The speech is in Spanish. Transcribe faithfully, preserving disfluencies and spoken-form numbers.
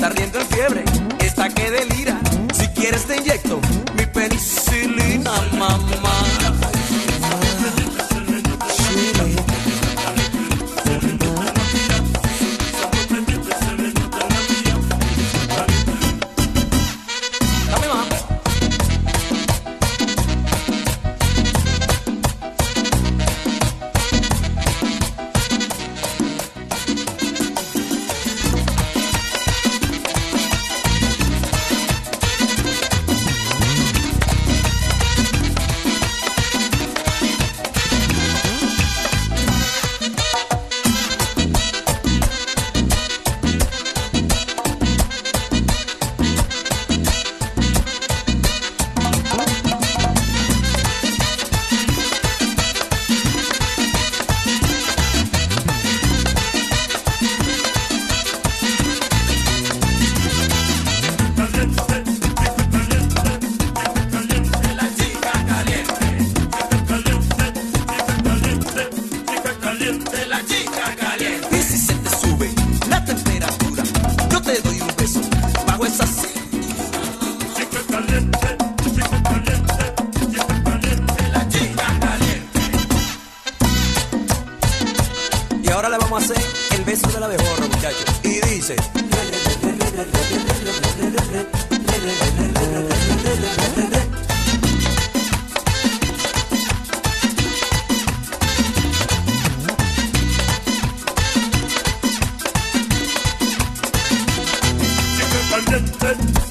está ardiendo en fiebre, está que delira. Si quieres te inyecto mi penicilina, mamá. Dame más. Y si se te sube la temperatura, yo te doy un beso bajo esa cintura. Chica caliente, chica caliente, chica caliente, la chica caliente. Y ahora le vamos a hacer el beso de la abejorra, muchachos. Y dice: Chica caliente.